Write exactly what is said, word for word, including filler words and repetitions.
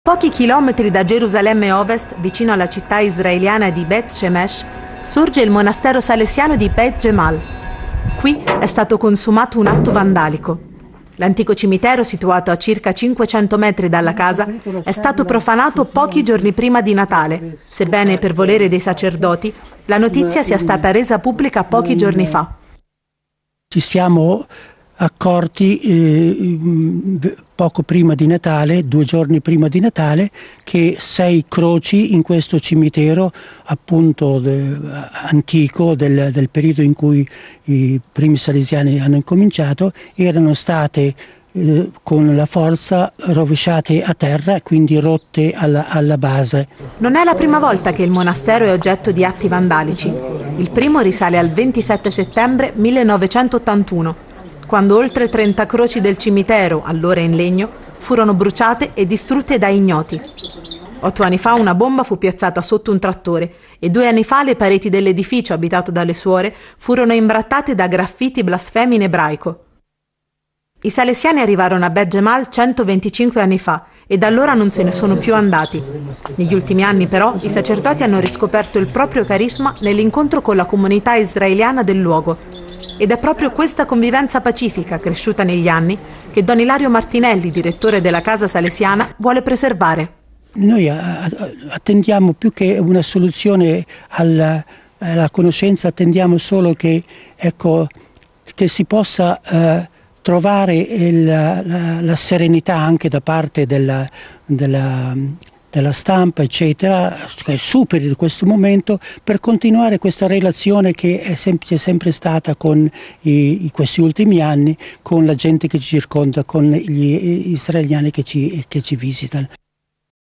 pochi chilometri da Gerusalemme Ovest, vicino alla città israeliana di Beth Shemesh, sorge il monastero salesiano di Beit Gemal. Qui è stato consumato un atto vandalico. L'antico cimitero, situato a circa cinquecento metri dalla casa, è stato profanato pochi giorni prima di Natale, sebbene per volere dei sacerdoti la notizia sia stata resa pubblica pochi giorni fa. Ci siamo accorti eh, poco prima di Natale, due giorni prima di Natale, che sei croci in questo cimitero appunto de, antico del, del periodo in cui i primi salesiani hanno incominciato erano state eh, con la forza rovesciate a terra e quindi rotte alla, alla base. Non è la prima volta che il monastero è oggetto di atti vandalici. Il primo risale al ventisette settembre millenovecentottantuno. Quando oltre trenta croci del cimitero, allora in legno, furono bruciate e distrutte da ignoti. Otto anni fa una bomba fu piazzata sotto un trattore e due anni fa le pareti dell'edificio abitato dalle suore furono imbrattate da graffiti blasfemi in ebraico. I salesiani arrivarono a Beit Gemal centoventicinque anni fa e da allora non se ne sono più andati. Negli ultimi anni però i sacerdoti hanno riscoperto il proprio carisma nell'incontro con la comunità israeliana del luogo. Ed è proprio questa convivenza pacifica, cresciuta negli anni, che Don Ilario Martinelli, direttore della Casa Salesiana, vuole preservare. Noi attendiamo più che una soluzione alla, alla conoscenza, attendiamo solo che, ecco, che si possa eh, trovare il, la, la serenità anche da parte della, della della stampa eccetera, che superi questo momento per continuare questa relazione che è sempre, è sempre stata con i, questi ultimi anni con la gente che ci circonda, con gli israeliani che ci, che ci visitano.